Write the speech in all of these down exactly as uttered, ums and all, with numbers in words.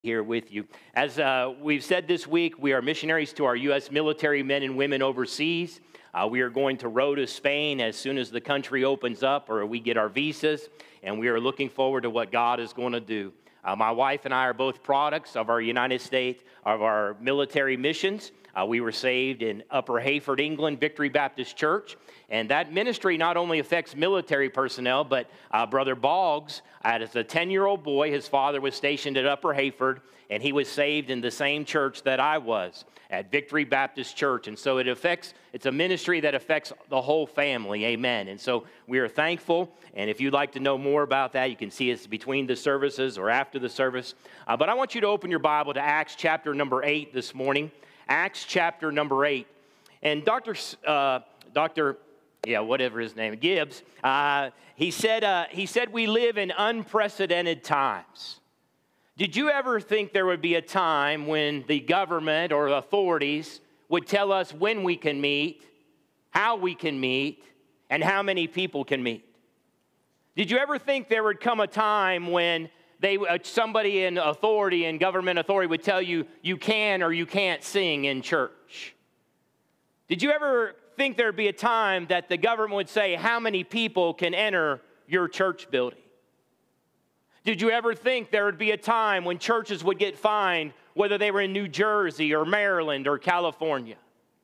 Here with you. As uh, we've said this week, we are missionaries to our U S military men and women overseas. Uh, we are going to row to Spain as soon as the country opens up or we get our visas, and we are looking forward to what God is going to do. Uh, my wife and I are both products of our United States, of our military missions. Uh, we were saved in Upper Hayford, England, Victory Baptist Church. And that ministry not only affects military personnel, but uh, Brother Boggs, as a ten-year-old boy, his father was stationed at Upper Hayford, and he was saved in the same church that I was, at Victory Baptist Church. And so it affects, it's a ministry that affects the whole family, amen. And so we are thankful, and if you'd like to know more about that, you can see us between the services or after the service. Uh, but I want you to open your Bible to Acts chapter number eight this morning. Acts chapter number eight. And Doctor Uh, Doctor yeah, whatever his name, Gibbs, uh, he said, uh, he said we live in unprecedented times. Did you ever think there would be a time when the government or authorities would tell us when we can meet, how we can meet, and how many people can meet? Did you ever think there would come a time when they, uh, somebody in authority and government authority would tell you you can or you can't sing in church? Did you ever think there'd be a time that the government would say how many people can enter your church building? Did you ever think there would be a time when churches would get fined, whether they were in New Jersey or Maryland or California?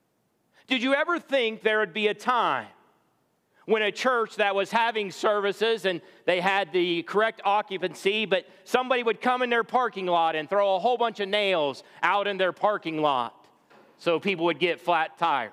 Did you ever think there would be a time when a church that was having services and they had the correct occupancy, but somebody would come in their parking lot and throw a whole bunch of nails out in their parking lot so people would get flat tires?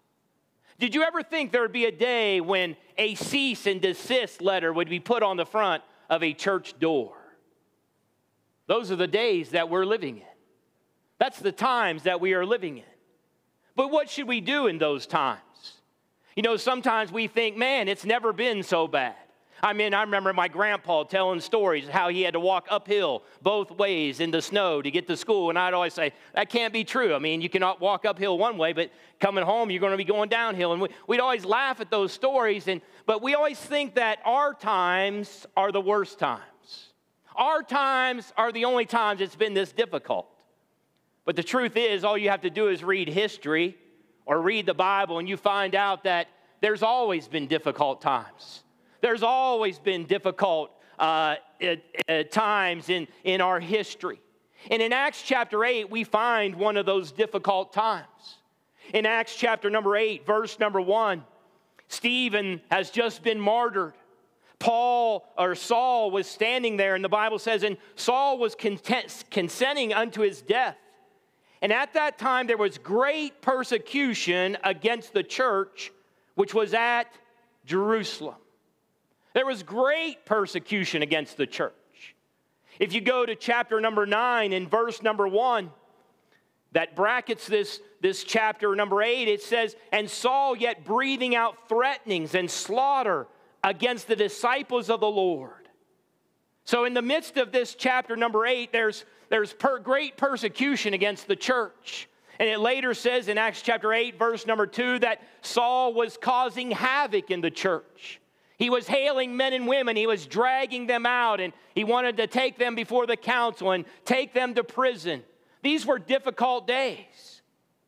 Did you ever think there would be a day when a cease and desist letter would be put on the front of a church door? Those are the days that we're living in. That's the times that we are living in. But what should we do in those times? You know, sometimes we think, man, it's never been so bad. I mean, I remember my grandpa telling stories how he had to walk uphill both ways in the snow to get to school. And I'd always say, that can't be true. I mean, you cannot walk uphill one way, but coming home, you're going to be going downhill. And we, we'd always laugh at those stories. And but we always think that our times are the worst times. Our times are the only times it's been this difficult. But the truth is, all you have to do is read history or read the Bible, and you find out that there's always been difficult times. There's always been difficult uh, at, at times in, in our history. And in Acts chapter eight, we find one of those difficult times. In Acts chapter number eight, verse number one, Stephen has just been martyred. Paul, or Saul, was standing there, and the Bible says, and Saul was content, consenting unto his death. And at that time, there was great persecution against the church, which was at Jerusalem. There was great persecution against the church. If you go to chapter number nine and verse number one, that brackets this, this chapter number eight, it says, and Saul yet breathing out threatenings and slaughter against the disciples of the Lord. So in the midst of this chapter number eight, there's, there's per, great persecution against the church. And it later says in Acts chapter eight, verse number two, that Saul was causing havoc in the church. He was hailing men and women. He was dragging them out, and he wanted to take them before the council and take them to prison. These were difficult days.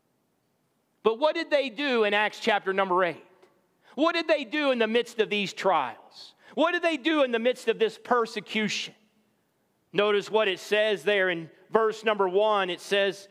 But what did they do in Acts chapter number eight? What did they do in the midst of these trials? What did they do in the midst of this persecution? Notice what it says there in verse number one. It says,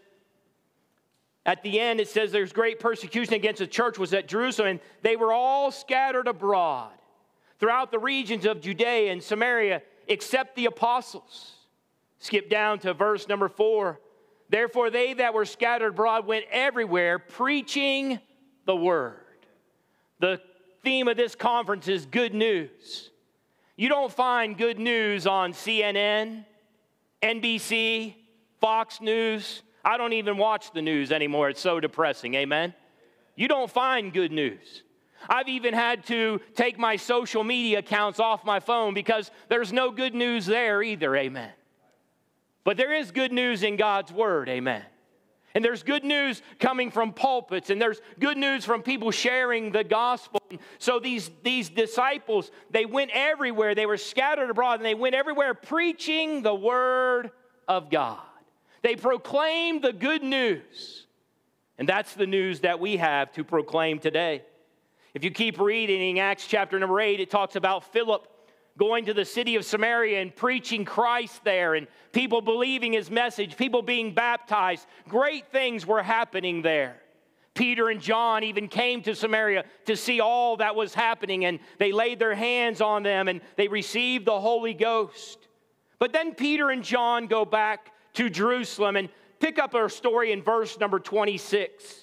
at the end, it says there's great persecution against the church was at Jerusalem, and they were all scattered abroad throughout the regions of Judea and Samaria, except the apostles. Skip down to verse number four. Therefore they that were scattered abroad went everywhere preaching the word. The theme of this conference is good news. You don't find good news on C N N, N B C, Fox News. I don't even watch the news anymore. It's so depressing, amen? You don't find good news. I've even had to take my social media accounts off my phone because there's no good news there either, amen. But there is good news in God's word, amen. And there's good news coming from pulpits, and there's good news from people sharing the gospel. So these, these disciples, they went everywhere. They were scattered abroad, and they went everywhere preaching the word of God. They proclaimed the good news. And that's the news that we have to proclaim today. If you keep reading in Acts chapter number eight, it talks about Philip going to the city of Samaria and preaching Christ there, and people believing his message, people being baptized. Great things were happening there. Peter and John even came to Samaria to see all that was happening, and they laid their hands on them, and they received the Holy Ghost. But then Peter and John go back to Jerusalem and pick up our story in verse number twenty-six.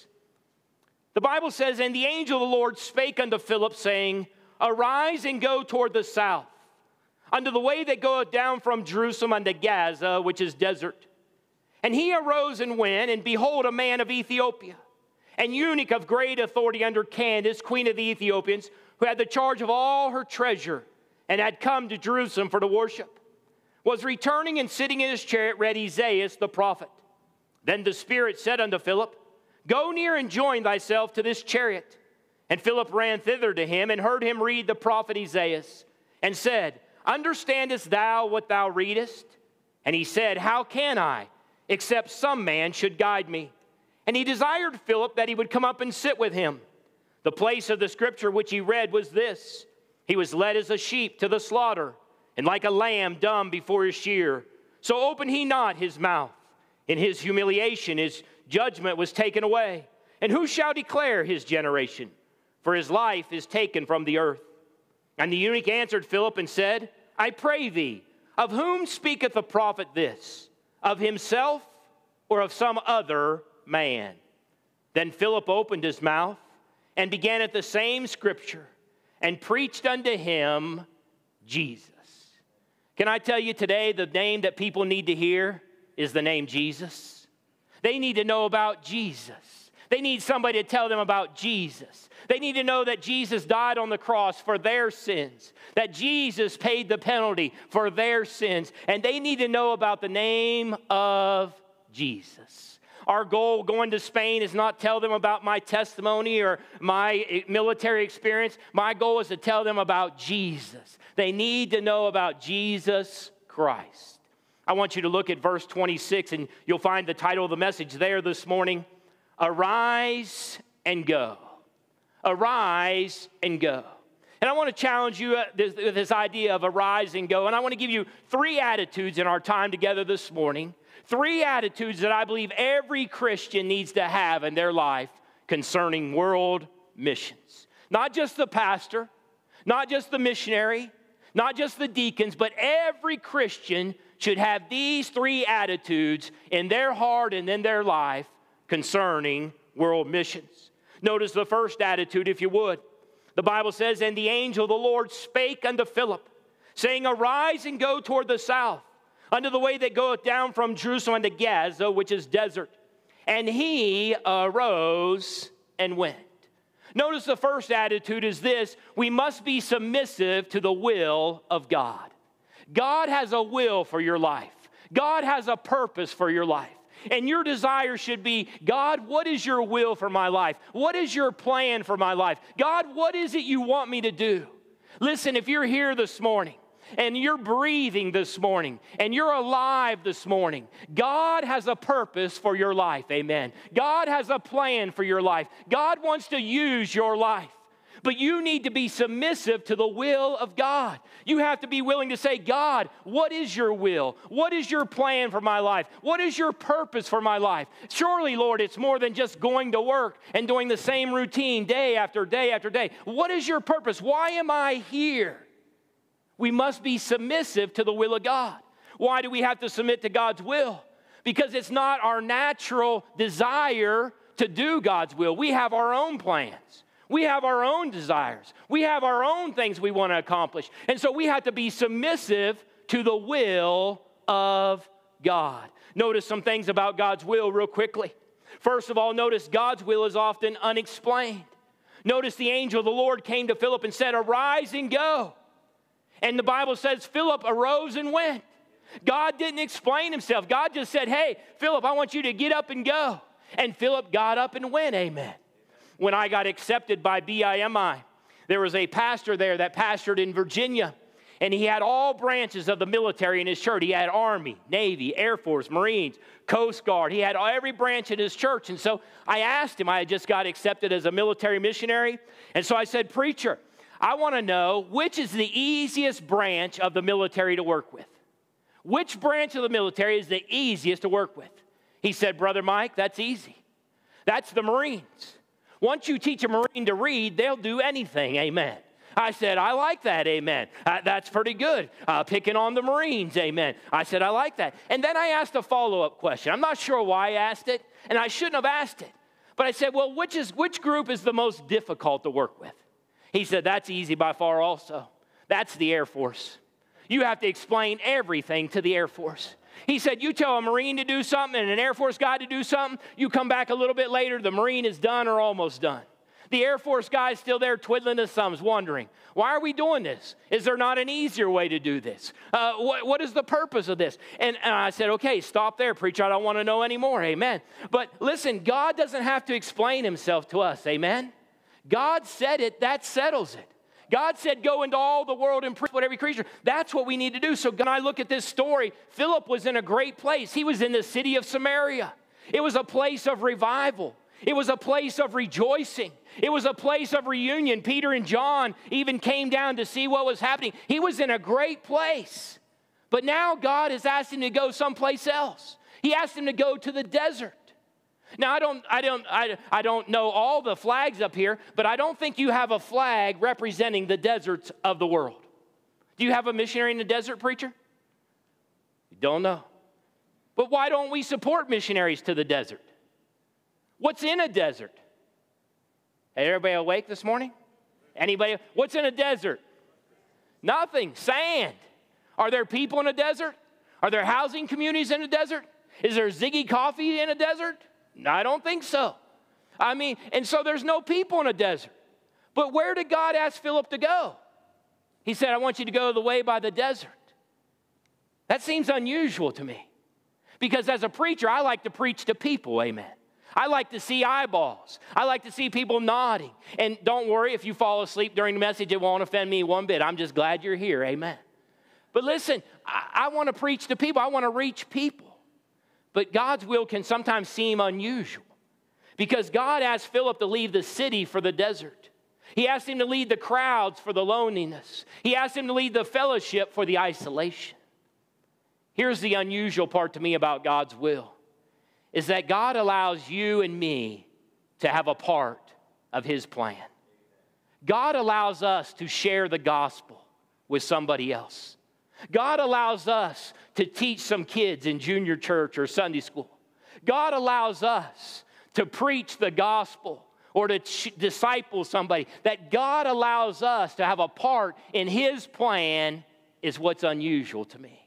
The Bible says, "And the angel of the Lord spake unto Philip, saying, Arise and go toward the south, unto the way that goeth down from Jerusalem unto Gaza, which is desert. And he arose and went, and behold, a man of Ethiopia, an eunuch of great authority under Candace, queen of the Ethiopians, who had the charge of all her treasure, and had come to Jerusalem for to worship, was returning and sitting in his chariot read Isaiah the prophet. Then the Spirit said unto Philip, Go near and join thyself to this chariot. And Philip ran thither to him, and heard him read the prophet Isaiah, and said, Understandest thou what thou readest? And he said, How can I, except some man should guide me? And he desired Philip that he would come up and sit with him. The place of the scripture which he read was this: He was led as a sheep to the slaughter, and like a lamb dumb before his shearer, so opened he not his mouth. In his humiliation his judgment was taken away. And who shall declare his generation? For his life is taken from the earth. And the eunuch answered Philip and said, I pray thee, of whom speaketh the prophet this? Of himself or of some other man? Then Philip opened his mouth and began at the same scripture and preached unto him Jesus. Can I tell you today, the name that people need to hear is the name Jesus. They need to know about Jesus. They need somebody to tell them about Jesus. They need to know that Jesus died on the cross for their sins, that Jesus paid the penalty for their sins, and they need to know about the name of Jesus. Our goal going to Spain is not tell them about my testimony or my military experience. My goal is to tell them about Jesus. They need to know about Jesus Christ. I want you to look at verse twenty-six, and you'll find the title of the message there this morning: Arise and Go. Arise and go. And I want to challenge you with this, this idea of arise and go. And I want to give you three attitudes in our time together this morning. Three attitudes that I believe every Christian needs to have in their life concerning world missions. Not just the pastor, not just the missionary, not just the deacons, but every Christian should have these three attitudes in their heart and in their life concerning world missions. Notice the first attitude, if you would. The Bible says, And the angel of the Lord spake unto Philip, saying, Arise and go toward the south, unto the way that goeth down from Jerusalem unto Gaza, which is desert. And he arose and went. Notice the first attitude is this: we must be submissive to the will of God. God has a will for your life. God has a purpose for your life. And your desire should be, God, what is your will for my life? What is your plan for my life? God, what is it you want me to do? Listen, if you're here this morning and you're breathing this morning and you're alive this morning, God has a purpose for your life, amen. God has a plan for your life. God wants to use your life. But you need to be submissive to the will of God. You have to be willing to say, God, what is your will? What is your plan for my life? What is your purpose for my life? Surely, Lord, it's more than just going to work and doing the same routine day after day after day. What is your purpose? Why am I here? We must be submissive to the will of God. Why do we have to submit to God's will? Because it's not our natural desire to do God's will. We have our own plans. We have our own desires. We have our own things we want to accomplish. And so we have to be submissive to the will of God. Notice some things about God's will real quickly. First of all, notice God's will is often unexplained. Notice the angel of the Lord came to Philip and said, Arise and go. And the Bible says Philip arose and went. God didn't explain himself. God just said, hey, Philip, I want you to get up and go. And Philip got up and went, amen. When I got accepted by B I M I, there was a pastor there that pastored in Virginia. And he had all branches of the military in his church. He had Army, Navy, Air Force, Marines, Coast Guard. He had every branch in his church. And so I asked him, I had just got accepted as a military missionary. And so I said, preacher, I want to know which is the easiest branch of the military to work with. Which branch of the military is the easiest to work with? He said, Brother Mike, that's easy. That's the Marines. Once you teach a Marine to read, they'll do anything, amen. I said, I like that, amen. Uh, that's pretty good. Uh, picking on the Marines, amen. I said, I like that. And then I asked a follow-up question. I'm not sure why I asked it, and I shouldn't have asked it. But I said, well, which is which group is the most difficult to work with? He said, that's easy by far also. That's the Air Force. You have to explain everything to the Air Force. He said, you tell a Marine to do something and an Air Force guy to do something, you come back a little bit later, the Marine is done or almost done. The Air Force guy is still there twiddling his thumbs, wondering, why are we doing this? Is there not an easier way to do this? Uh, what, what is the purpose of this? And, and I said, okay, stop there, preacher. I don't want to know anymore, amen. But listen, God doesn't have to explain himself to us, amen. God said it, that settles it. God said, go into all the world and preach with every creature. That's what we need to do. So when I look at this story, Philip was in a great place. He was in the city of Samaria. It was a place of revival. It was a place of rejoicing. It was a place of reunion. Peter and John even came down to see what was happening. He was in a great place. But now God has asked him to go someplace else. He asked him to go to the desert. Now, I don't, I don't, I, I don't know all the flags up here, but I don't think you have a flag representing the deserts of the world. Do you have a missionary in the desert, preacher? You don't know. But why don't we support missionaries to the desert? What's in a desert? Hey, everybody awake this morning? Anybody? What's in a desert? Nothing. Sand. Are there people in a desert? Are there housing communities in a desert? Is there Ziggy Coffee in a desert? I don't think so. I mean, and so there's no people in a desert. But where did God ask Philip to go? He said, I want you to go the way by the desert. That seems unusual to me. Because as a preacher, I like to preach to people, amen. I like to see eyeballs. I like to see people nodding. And don't worry, if you fall asleep during the message, it won't offend me one bit. I'm just glad you're here, amen. But listen, I, I want to preach to people. I want to reach people. But God's will can sometimes seem unusual. Because God asked Philip to leave the city for the desert. He asked him to lead the crowds for the loneliness. He asked him to lead the fellowship for the isolation. Here's the unusual part to me about God's will, is that God allows you and me to have a part of his plan. God allows us to share the gospel with somebody else. God allows us to teach some kids in junior church or Sunday school. God allows us to preach the gospel or to ch- disciple somebody. That God allows us to have a part in his plan is what's unusual to me.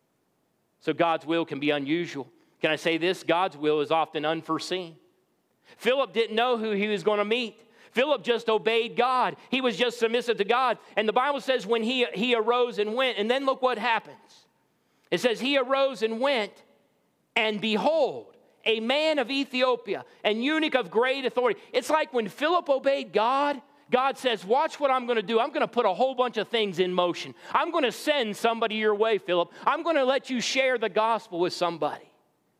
So God's will can be unusual. Can I say this? God's will is often unforeseen. Philip didn't know who he was going to meet. Philip just obeyed God. He was just submissive to God. And the Bible says when he, he arose and went, and then look what happens. It says he arose and went, and behold, a man of Ethiopia, an eunuch of great authority. It's like when Philip obeyed God, God says, watch what I'm going to do. I'm going to put a whole bunch of things in motion. I'm going to send somebody your way, Philip. I'm going to let you share the gospel with somebody.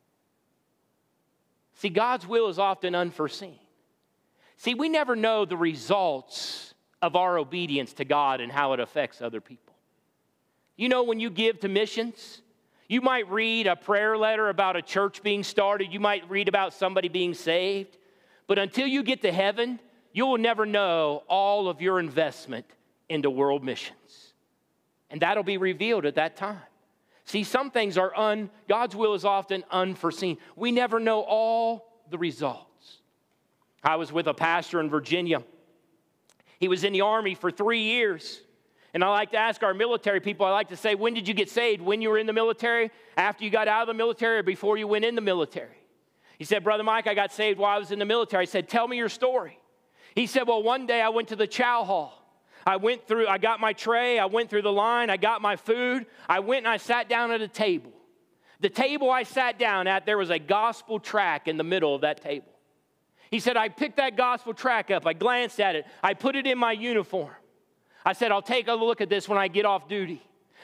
See, God's will is often unforeseen. See, we never know the results of our obedience to God and how it affects other people. You know, when you give to missions, you might read a prayer letter about a church being started. You might read about somebody being saved. But until you get to heaven, you will never know all of your investment into world missions. And that'll be revealed at that time. See, some things are un, God's will is often unforeseen. We never know all the results. I was with a pastor in Virginia. He was in the Army for three years. And I like to ask our military people, I like to say, when did you get saved? When you were in the military? After you got out of the military or before you went in the military? He said, Brother Mike, I got saved while I was in the military. I said, tell me your story. He said, well, one day I went to the chow hall. I went through, I got my tray, I went through the line, I got my food. I went and I sat down at a table. The table I sat down at, there was a gospel tract in the middle of that table. He said, I picked that gospel tract up. I glanced at it. I put it in my uniform. I said, I'll take a look at this when I get off duty.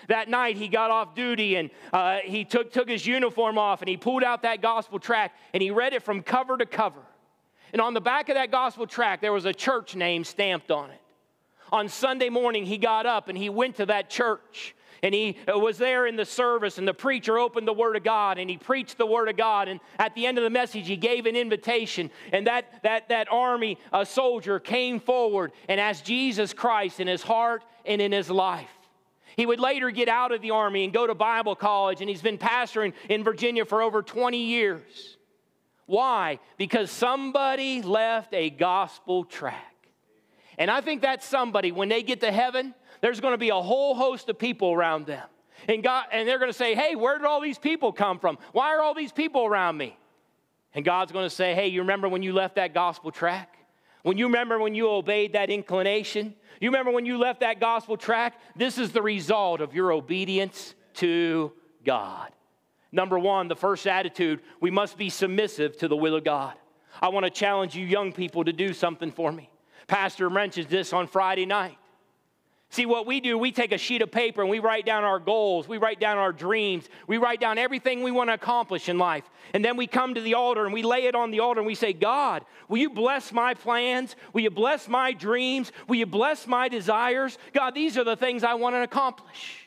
That night, he got off duty, and uh, he took, took his uniform off, and he pulled out that gospel tract, and he read it from cover to cover. And on the back of that gospel tract, there was a church name stamped on it. On Sunday morning, he got up, and he went to that church. And he was there in the service, and the preacher opened the Word of God, and he preached the Word of God. And at the end of the message, he gave an invitation. And that, that, that army uh, soldier came forward and asked Jesus Christ in his heart and in his life. He would later get out of the army and go to Bible college, and he's been pastoring in Virginia for over twenty years. Why? Because somebody left a gospel tract. And I think that somebody, when they get to heaven, there's going to be a whole host of people around them. And God, and they're going to say, hey, where did all these people come from? Why are all these people around me? And God's going to say, hey, you remember when you left that gospel tract? When you remember when you obeyed that inclination? You remember when you left that gospel tract? This is the result of your obedience to God. Number one, the first attitude, we must be submissive to the will of God. I want to challenge you young people to do something for me. Pastor mentions this on Friday night. See, what we do, we take a sheet of paper and we write down our goals. We write down our dreams. We write down everything we want to accomplish in life. And then we come to the altar and we lay it on the altar and we say, God, will you bless my plans? Will you bless my dreams? Will you bless my desires? God, these are the things I want to accomplish.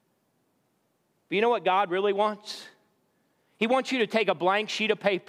But you know what God really wants? He wants you to take a blank sheet of paper.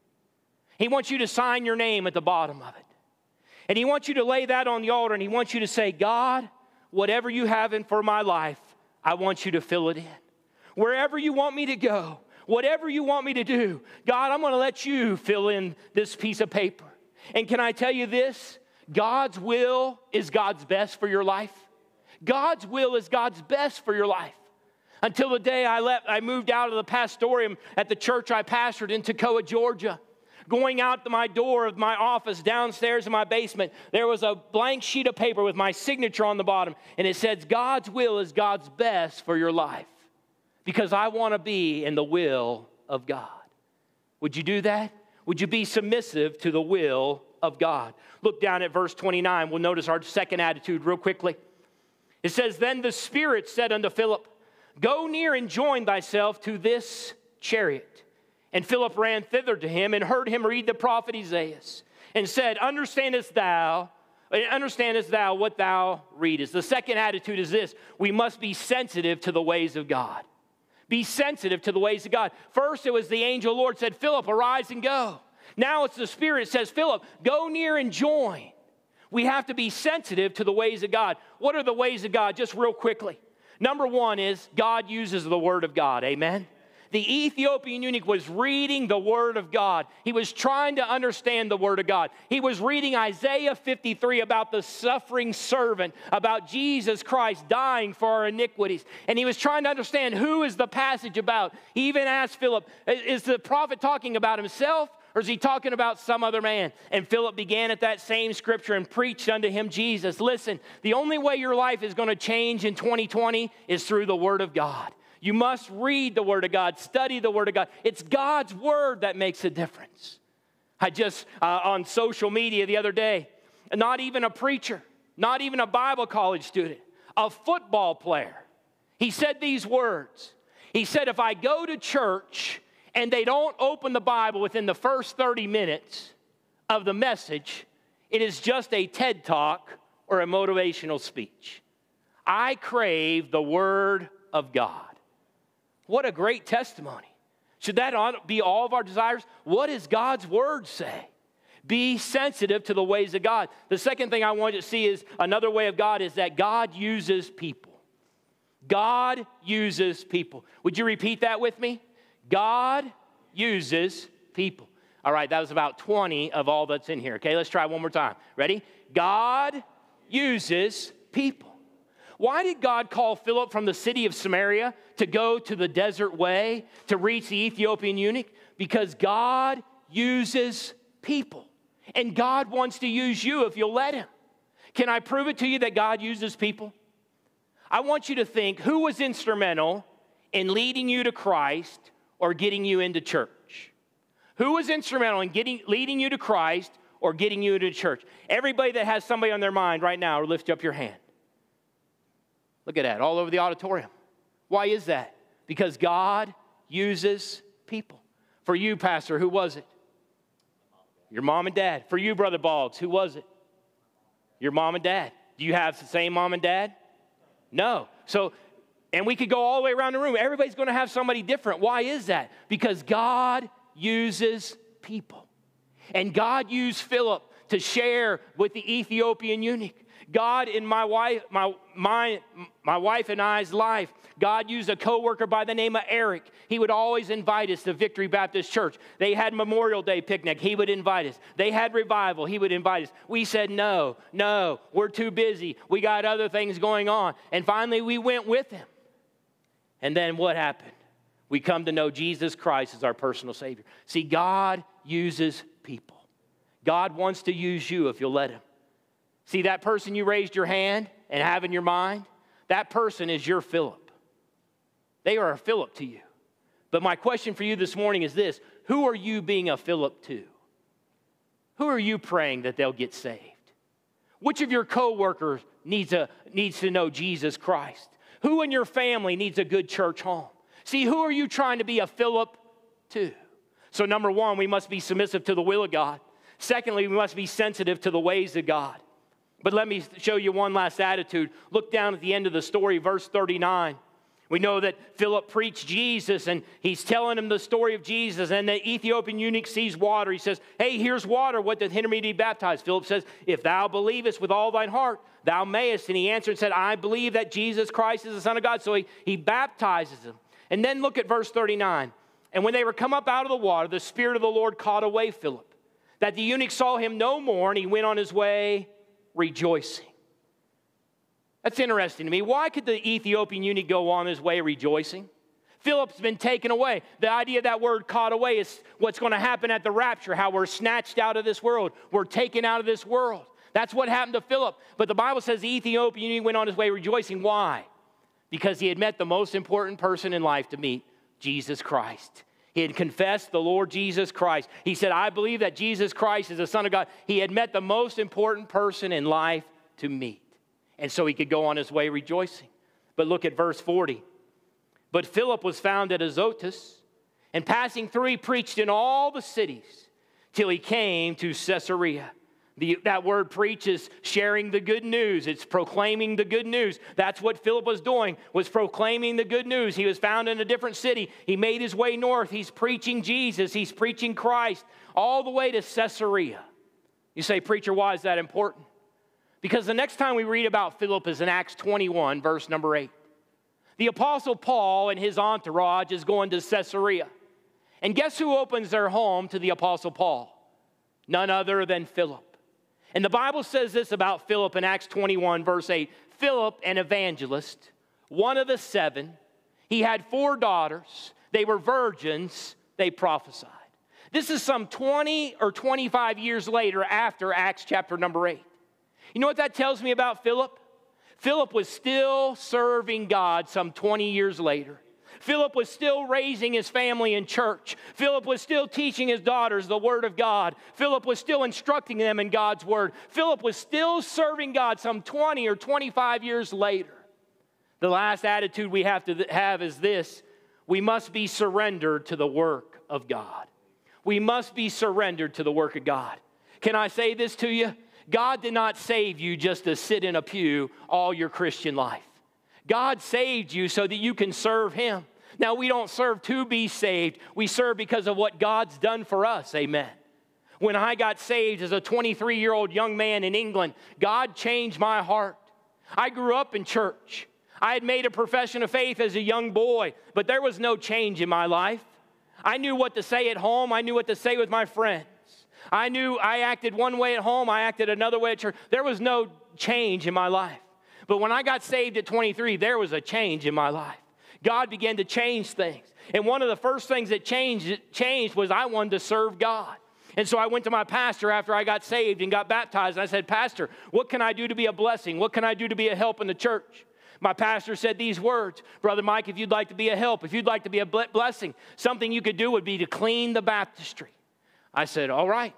He wants you to sign your name at the bottom of it. And he wants you to lay that on the altar and he wants you to say, God, whatever you have in for my life, I want you to fill it in. Wherever you want me to go, whatever you want me to do, God, I'm going to let you fill in this piece of paper. And can I tell you this? God's will is God's best for your life. God's will is God's best for your life. Until the day I left, I moved out of the pastorium at the church I pastored in Toccoa, Georgia. Going out to my door of my office downstairs in my basement, there was a blank sheet of paper with my signature on the bottom. And it says, God's will is God's best for your life. Because I want to be in the will of God. Would you do that? Would you be submissive to the will of God? Look down at verse twenty-nine. We'll notice our second attitude real quickly. It says, Then the Spirit said unto Philip, Go near and join thyself to this chariot. And Philip ran thither to him and heard him read the prophet Isaiah and said, Understandest thou, understandest thou what thou readest? The second attitude is this: we must be sensitive to the ways of God. Be sensitive to the ways of God. First, it was the angel of the Lord said, Philip, arise and go. Now it's the Spirit says, Philip, go near and join. We have to be sensitive to the ways of God. What are the ways of God? Just real quickly. Number one is God uses the Word of God. Amen. The Ethiopian eunuch was reading the Word of God. He was trying to understand the Word of God. He was reading Isaiah fifty-three about the suffering servant, about Jesus Christ dying for our iniquities. And he was trying to understand, who is the passage about? He even asked Philip, is the prophet talking about himself, or is he talking about some other man? And Philip began at that same scripture and preached unto him Jesus. Listen, the only way your life is going to change in twenty twenty is through the Word of God. You must read the Word of God, study the Word of God. It's God's Word that makes a difference. I just, uh, on social media the other day, not even a preacher, not even a Bible college student, a football player, he said these words. He said, if I go to church and they don't open the Bible within the first thirty minutes of the message, it is just a TED Talk or a motivational speech. I crave the Word of God. What a great testimony. Should that be all of our desires? What does God's Word say? Be sensitive to the ways of God. The second thing I want you to see is another way of God is that God uses people. God uses people. Would you repeat that with me? God uses people. All right, that was about twenty of all that's in here. Okay, let's try one more time. Ready? God uses people. Why did God call Philip from the city of Samaria to go to the desert way to reach the Ethiopian eunuch? Because God uses people. And God wants to use you if you'll let him. Can I prove it to you that God uses people? I want you to think, who was instrumental in leading you to Christ or getting you into church? Who was instrumental in getting, leading you to Christ or getting you into church? Everybody that has somebody on their mind right now, lift up your hand. Look at that, all over the auditorium. Why is that? Because God uses people. For you, Pastor, who was it? Your mom and dad. For you, Brother Boggs, who was it? Your mom and dad. Do you have the same mom and dad? No. So, and we could go all the way around the room. Everybody's going to have somebody different. Why is that? Because God uses people. And God used Philip to share with the Ethiopian eunuch. God in my wife, my, my, my wife and I's life, God used a coworker by the name of Eric. He would always invite us to Victory Baptist Church. They had Memorial Day picnic. He would invite us. They had revival. He would invite us. We said, no, no, we're too busy. We got other things going on. And finally, we went with him. And then what happened? We come to know Jesus Christ as our personal Savior. See, God uses people. God wants to use you if you'll let him. See, that person you raised your hand and have in your mind, that person is your Philip. They are a Philip to you. But my question for you this morning is this: who are you being a Philip to? Who are you praying that they'll get saved? Which of your coworkers needs, a, needs to know Jesus Christ? Who in your family needs a good church home? See, who are you trying to be a Philip to? So number one, we must be submissive to the will of God. Secondly, we must be sensitive to the ways of God. But let me show you one last attitude. Look down at the end of the story, verse thirty-nine. We know that Philip preached Jesus, and he's telling him the story of Jesus, and the Ethiopian eunuch sees water. He says, hey, here's water. What doth hinder me to be baptized? Philip says, if thou believest with all thine heart, thou mayest. And he answered and said, I believe that Jesus Christ is the Son of God. So he, he baptizes him. And then look at verse thirty-nine. And when they were come up out of the water, the Spirit of the Lord caught away Philip, that the eunuch saw him no more, and he went on his way rejoicing. That's interesting to me. Why could the Ethiopian eunuch go on his way rejoicing? Philip's been taken away. The idea of that word caught away is what's going to happen at the rapture, how we're snatched out of this world. We're taken out of this world. That's what happened to Philip. But the Bible says the Ethiopian eunuch went on his way rejoicing. Why? Because he had met the most important person in life to meet, Jesus Christ. He had confessed the Lord Jesus Christ. He said, I believe that Jesus Christ is the Son of God. He had met the most important person in life to meet. And so he could go on his way rejoicing. But look at verse forty. But Philip was found at Azotus, and passing through, he preached in all the cities till he came to Caesarea. The, that word preach is sharing the good news. It's proclaiming the good news. That's what Philip was doing, was proclaiming the good news. He was found in a different city. He made his way north. He's preaching Jesus. He's preaching Christ all the way to Caesarea. You say, preacher, why is that important? Because the next time we read about Philip is in Acts twenty-one, verse number eight. The Apostle Paul and his entourage is going to Caesarea. And guess who opens their home to the Apostle Paul? None other than Philip. And the Bible says this about Philip in Acts twenty-one, verse eight. Philip, an evangelist, one of the seven. He had four daughters. They were virgins. They prophesied. This is some twenty or twenty-five years later after Acts chapter number eight. You know what that tells me about Philip? Philip was still serving God some twenty years later. Philip was still raising his family in church. Philip was still teaching his daughters the Word of God. Philip was still instructing them in God's Word. Philip was still serving God some twenty or twenty-five years later. The last attitude we have to have is this: we must be surrendered to the work of God. We must be surrendered to the work of God. Can I say this to you? God did not save you just to sit in a pew all your Christian life. God saved you so that you can serve Him. Now, we don't serve to be saved. We serve because of what God's done for us. Amen. When I got saved as a twenty-three-year-old young man in England, God changed my heart. I grew up in church. I had made a profession of faith as a young boy, but there was no change in my life. I knew what to say at home. I knew what to say with my friends. I knew I acted one way at home. I acted another way at church. There was no change in my life. But when I got saved at twenty-three, there was a change in my life. God began to change things. And one of the first things that changed, changed was I wanted to serve God. And so I went to my pastor after I got saved and got baptized. And I said, Pastor, what can I do to be a blessing? What can I do to be a help in the church? My pastor said these words: Brother Mike, if you'd like to be a help, if you'd like to be a blessing, something you could do would be to clean the baptistry. I said, all right.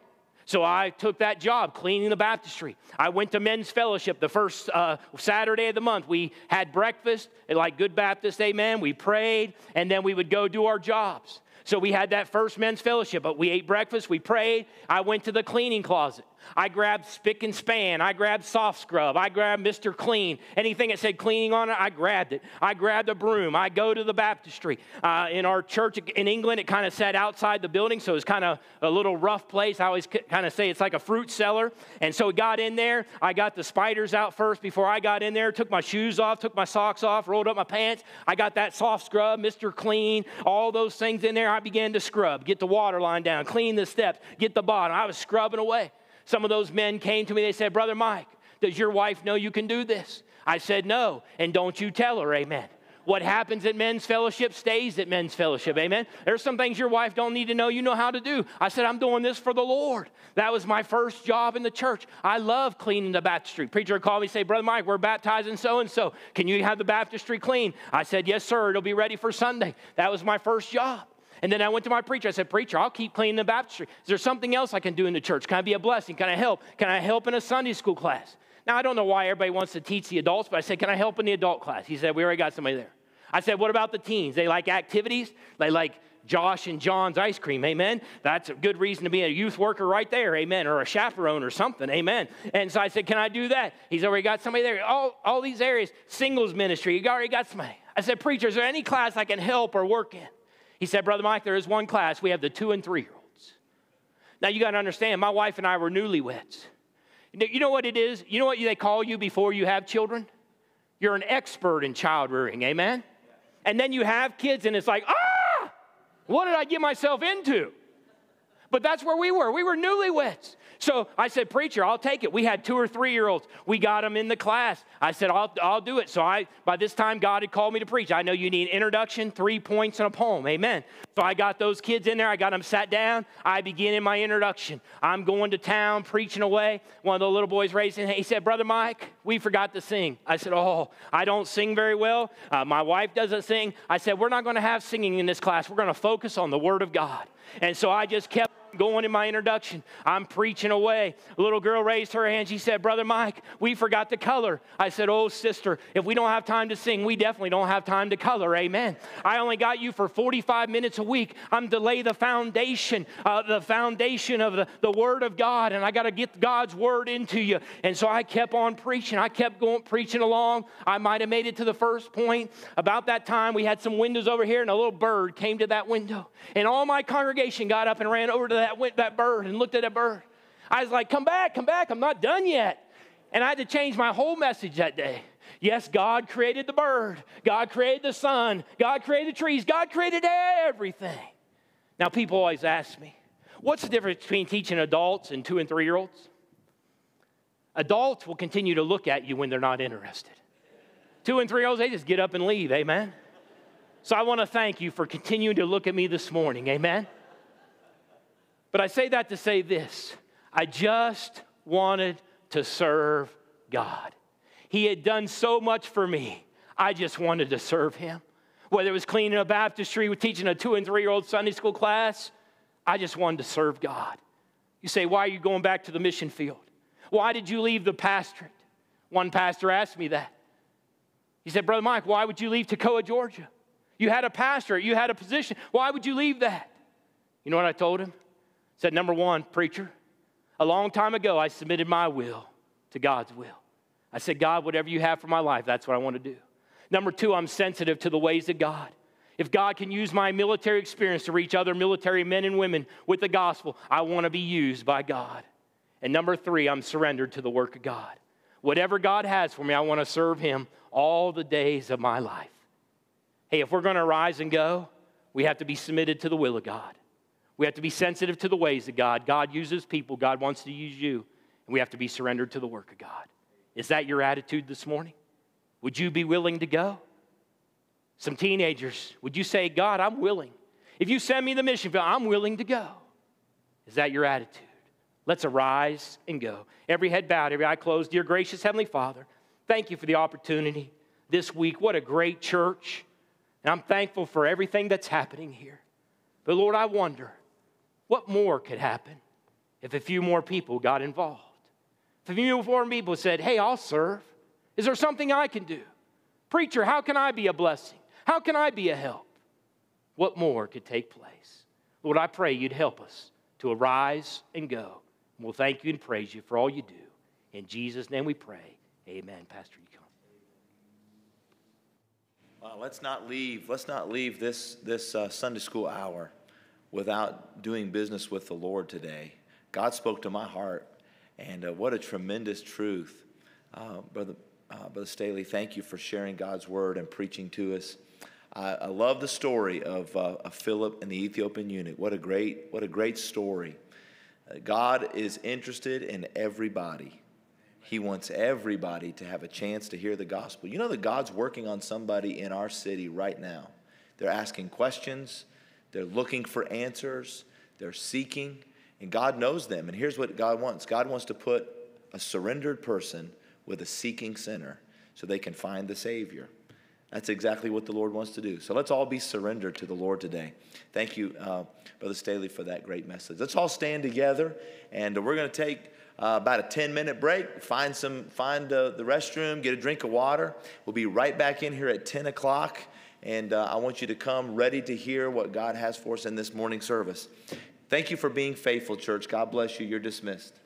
So I took that job, cleaning the baptistry. I went to men's fellowship the first uh, Saturday of the month. We had breakfast, like good Baptist, amen. We prayed, and then we would go do our jobs. So we had that first men's fellowship, but we ate breakfast, we prayed. I went to the cleaning closet. I grabbed Spick and Span. I grabbed Soft Scrub. I grabbed Mister Clean. Anything that said cleaning on it, I grabbed it. I grabbed a broom. I go to the baptistry. Uh, in our church in England, it kind of sat outside the building, so it was kind of a little rough place. I always kind of say it's like a fruit cellar. And so we got in there. I got the spiders out first before I got in there, took my shoes off, took my socks off, rolled up my pants. I got that Soft Scrub, Mister Clean, all those things in there. I began to scrub, get the water line down, clean the steps, get the bottom. I was scrubbing away. Some of those men came to me. They said, Brother Mike, does your wife know you can do this? I said, no, and don't you tell her, amen. What happens at men's fellowship stays at men's fellowship, amen. There's some things your wife don't need to know you know how to do. I said, I'm doing this for the Lord. That was my first job in the church. I love cleaning the baptistry. Preacher would call me and say, Brother Mike, we're baptizing so-and-so. Can you have the baptistry clean? I said, yes, sir. It'll be ready for Sunday. That was my first job. And then I went to my preacher. I said, preacher, I'll keep cleaning the baptistry. Is there something else I can do in the church? Can I be a blessing? Can I help? Can I help in a Sunday school class? Now, I don't know why everybody wants to teach the adults, but I said, can I help in the adult class? He said, we already got somebody there. I said, what about the teens? They like activities. They like Josh and John's ice cream, amen. That's a good reason to be a youth worker right there, amen, or a chaperone or something, amen. And so I said, can I do that? He's already got somebody there. All, all these areas, singles ministry, you already got somebody. I said, preacher, is there any class I can help or work in? He said, Brother Mike, there is one class. We have the two and three-year-olds. Now, you got to understand, my wife and I were newlyweds. You know what it is? You know what they call you before you have children? You're an expert in child rearing, amen? And then you have kids, and it's like, ah, what did I get myself into? But that's where we were. We were newlyweds. So I said, preacher, I'll take it. We had two or three-year-olds. We got them in the class. I said, I'll, I'll do it. So I, by this time, God had called me to preach. I know you need an introduction, three points, and a poem. Amen. So I got those kids in there. I got them sat down. I began in my introduction. I'm going to town, preaching away. One of the little boys raised his hand. He said, Brother Mike, we forgot to sing. I said, oh, I don't sing very well. Uh, my wife doesn't sing. I said, we're not going to have singing in this class. We're going to focus on the Word of God. And so I just kept going in my introduction. I'm preaching away. A little girl raised her hand. She said, Brother Mike, we forgot to color. I said, oh, sister, if we don't have time to sing, we definitely don't have time to color. Amen. I only got you for forty-five minutes a week. I'm to lay the foundation, uh, the foundation of the, the Word of God, and I got to get God's Word into you. And so I kept on preaching. I kept going, preaching along. I might have made it to the first point. About that time, we had some windows over here, and a little bird came to that window. And all my congregation got up and ran over to that That, went, that bird and looked at that bird. I was like, come back, come back. I'm not done yet. And I had to change my whole message that day. Yes, God created the bird. God created the sun. God created the trees. God created everything. Now, people always ask me, what's the difference between teaching adults and two and three-year-olds? Adults will continue to look at you when they're not interested. Two and three-year-olds, they just get up and leave, amen? So I want to thank you for continuing to look at me this morning, amen? But I say that to say this. I just wanted to serve God. He had done so much for me. I just wanted to serve Him. Whether it was cleaning a baptistry, teaching a two and three-year-old Sunday school class, I just wanted to serve God. You say, why are you going back to the mission field? Why did you leave the pastorate? One pastor asked me that. He said, Brother Mike, why would you leave Toccoa, Georgia? You had a pastorate. You had a position. Why would you leave that? You know what I told him? I said, number one, preacher, a long time ago, I submitted my will to God's will. I said, God, whatever you have for my life, that's what I want to do. Number two, I'm sensitive to the ways of God. If God can use my military experience to reach other military men and women with the gospel, I want to be used by God. And number three, I'm surrendered to the work of God. Whatever God has for me, I want to serve Him all the days of my life. Hey, if we're going to rise and go, we have to be submitted to the will of God. We have to be sensitive to the ways of God. God uses people. God wants to use you. And we have to be surrendered to the work of God. Is that your attitude this morning? Would you be willing to go? Some teenagers, would you say, God, I'm willing. If you send me the mission field, I'm willing to go. Is that your attitude? Let's arise and go. Every head bowed, every eye closed. Dear gracious Heavenly Father, thank you for the opportunity this week. What a great church. And I'm thankful for everything that's happening here. But Lord, I wonder, what more could happen if a few more people got involved. If a few more people said, hey, I'll serve. Is there something I can do? Preacher, how can I be a blessing? How can I be a help? What more could take place? Lord, I pray you'd help us to arise and go. We'll thank you and praise you for all you do. In Jesus' name we pray. Amen. Pastor, you come. Uh, let's not leave. Let's not leave this this uh, Sunday school hour without doing business with the Lord today. God spoke to my heart, and uh, what a tremendous truth, uh, brother. Uh, Brother Staley, thank you for sharing God's word and preaching to us. I, I love the story of, uh, of Philip and the Ethiopian eunuch. What a great, what a great story. Uh, God is interested in everybody. He wants everybody to have a chance to hear the gospel. You know that God's working on somebody in our city right now. They're asking questions. They're looking for answers. They're seeking. And God knows them. And here's what God wants. God wants to put a surrendered person with a seeking sinner so they can find the Savior. That's exactly what the Lord wants to do. So let's all be surrendered to the Lord today. Thank you, uh, Brother Staley, for that great message. Let's all stand together, and we're going to take uh, about a ten-minute break, find some, find uh, the restroom, get a drink of water. We'll be right back in here at ten o'clock, and uh, I want you to come ready to hear what God has for us in this morning service. Thank you for being faithful, church. God bless you. You're dismissed.